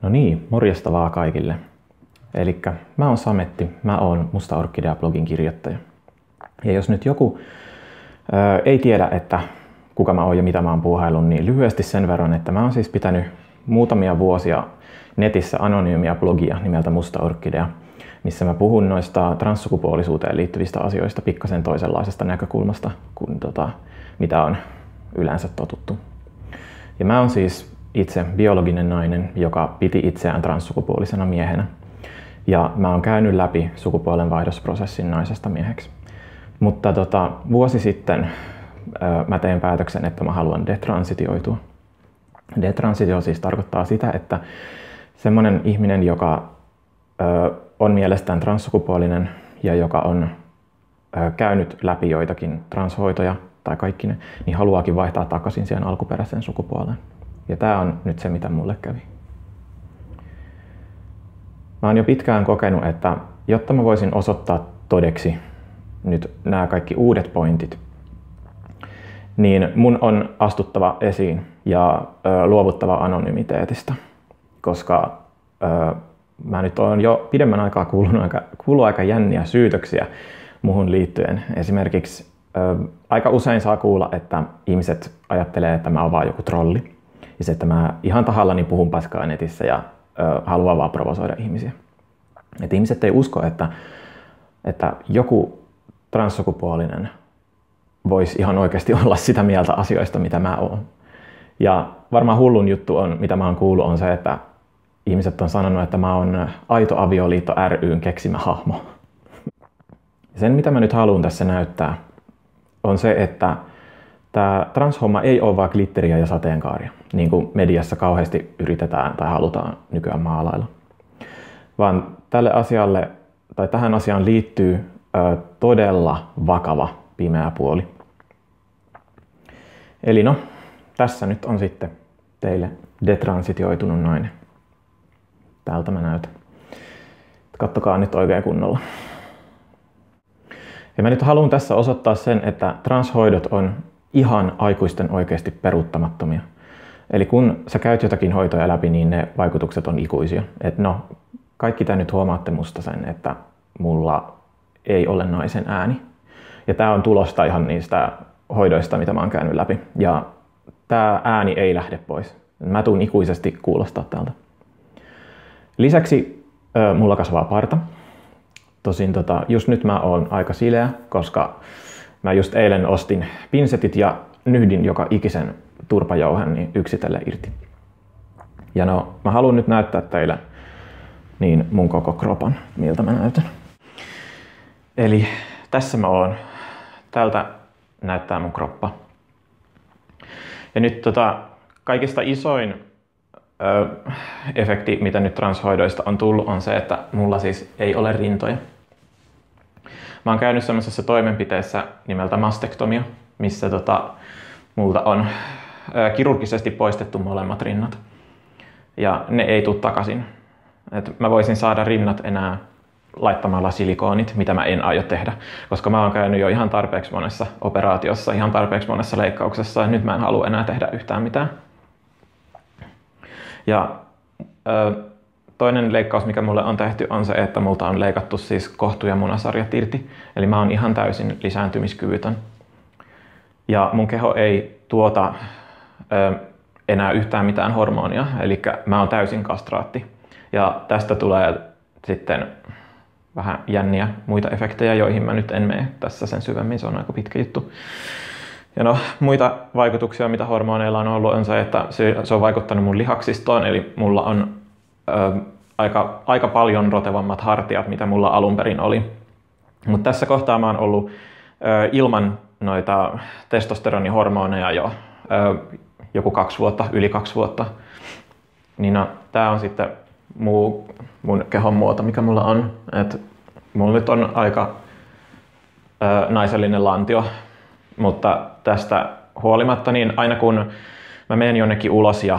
No niin, morjesta vaan kaikille. Elikkä mä oon Sametti, mä oon Musta Orkidea-blogin kirjoittaja. Ja jos nyt joku ei tiedä, että kuka mä oon ja mitä mä oon puuhaillut, niin lyhyesti sen verran, että mä oon siis pitänyt muutamia vuosia netissä anonyymiä blogia nimeltä Musta Orkidea, missä mä puhun noista transsukupuolisuuteen liittyvistä asioista pikkasen toisenlaisesta näkökulmasta kuin mitä on yleensä totuttu. Ja mä oon siis itse biologinen nainen, joka piti itseään transsukupuolisena miehenä. Ja mä oon käynyt läpi sukupuolenvaihdosprosessin naisesta mieheksi. Mutta vuosi sitten mä tein päätöksen, että mä haluan detransitioitua. Detransitio siis tarkoittaa sitä, että semmonen ihminen, joka on mielestään transsukupuolinen ja joka on käynyt läpi joitakin transhoitoja tai kaikki ne, niin haluaakin vaihtaa takaisin siihen alkuperäiseen sukupuoleen. Ja tää on nyt se, mitä mulle kävi. Mä oon jo pitkään kokenut, että jotta mä voisin osoittaa todeksi nyt nämä kaikki uudet pointit, niin mun on astuttava esiin ja luovuttava anonymiteetistä, koska mä nyt oon jo pidemmän aikaa kuullut aika jänniä syytöksiä muhun liittyen. Esimerkiksi aika usein saa kuulla, että ihmiset ajattelee, että mä oon vaan joku trolli. Ja se, että mä ihan tahallani puhun paskaa netissä ja haluan vaan provosoida ihmisiä. Et ihmiset ei usko, että joku transsukupuolinen voisi ihan oikeasti olla sitä mieltä asioista, mitä mä oon. Ja varmaan hullun juttu on, mitä mä oon kuullut, on se, että ihmiset on sanonut, että mä oon Aito Avioliitto ry:n keksimä hahmo. Sen, mitä mä nyt haluan tässä näyttää, on se, että tämä transhomma ei ole vaan glitteriä ja sateenkaaria, niin kuin mediassa kauheasti yritetään tai halutaan nykyään maalailla. Vaan tähän asiaan liittyy todella vakava pimeä puoli. Eli no, tässä nyt on sitten teille detransitioitunut nainen. Täältä mä näytän. Kattokaa nyt oikein kunnolla. Ja mä nyt haluan tässä osoittaa sen, että transhoidot on ihan aikuisten oikeasti peruuttamattomia. Eli kun sä käyt jotakin hoitoja läpi, niin ne vaikutukset on ikuisia. Et no, kaikki te nyt huomaatte musta sen, että mulla ei ole naisen ääni. Ja tää on tulosta ihan niistä hoidoista, mitä mä oon käynyt läpi. Ja tää ääni ei lähde pois. Mä tuun ikuisesti kuulostaa täältä. Lisäksi mulla kasvaa parta. Tosin just nyt mä oon aika sileä, koska mä just eilen ostin pinsetit ja nyhdin joka ikisen turpajauhen niin yksitellen irti. Ja no, mä haluan nyt näyttää teille niin mun koko kropan, miltä mä näytän. Eli tässä mä oon. Tältä näyttää mun kroppa. Ja nyt kaikista isoin efekti, mitä nyt transhoidoista on tullut, on se, että mulla siis ei ole rintoja. Mä oon käynyt semmoisessa toimenpiteessä nimeltä mastektomia, missä multa on kirurgisesti poistettu molemmat rinnat. Ja ne ei tule takaisin. Et mä voisin saada rinnat enää laittamalla silikoonit, mitä mä en aio tehdä. Koska mä oon käynyt jo ihan tarpeeksi monessa operaatiossa, ihan tarpeeksi monessa leikkauksessa, ja nyt mä en halua enää tehdä yhtään mitään. Ja toinen leikkaus, mikä mulle on tehty, on se, että multa on leikattu siis kohtu- ja munasarjat irti. Eli mä oon ihan täysin lisääntymiskyvytön. Ja mun keho ei tuota enää yhtään mitään hormonia, eli mä oon täysin kastraatti. Ja tästä tulee sitten vähän jänniä muita efektejä, joihin mä nyt en mene tässä sen syvemmin, se on aika pitkä juttu. Ja no, muita vaikutuksia, mitä hormoneilla on ollut, on se, että se on vaikuttanut mun lihaksistoon, eli mulla on aika paljon rotevammat hartiat, mitä mulla alun perin oli. Mutta tässä kohtaa mä oon ollut ilman noita testosteronihormoneja jo joku 2 vuotta, yli 2 vuotta. Niin no, tää on sitten mun kehon muoto, mikä mulla on. Et mulla nyt on aika naisellinen lantio, mutta tästä huolimatta, niin aina kun mä menen jonnekin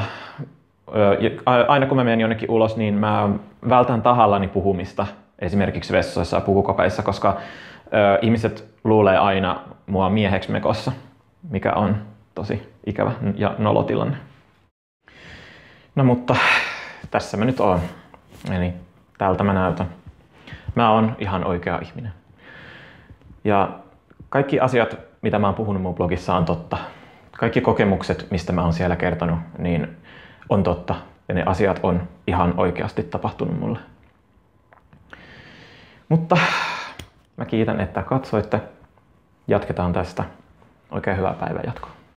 ulos, niin mä vältän tahallani puhumista esimerkiksi vessoissa ja pukukopeissa, koska ihmiset luulee aina mua mieheksi mekossa, mikä on tosi ikävä ja nolotilanne. No mutta tässä mä nyt oon. Eli tältä mä näytän. Mä oon ihan oikea ihminen. Ja kaikki asiat, mitä mä oon puhunut mun blogissa, on totta. Kaikki kokemukset, mistä mä oon siellä kertonut, niin on totta. Ja ne asiat on ihan oikeasti tapahtunut mulle. Mutta mä kiitän, että katsoitte. Jatketaan tästä. Oikein hyvää päivänjatkoa.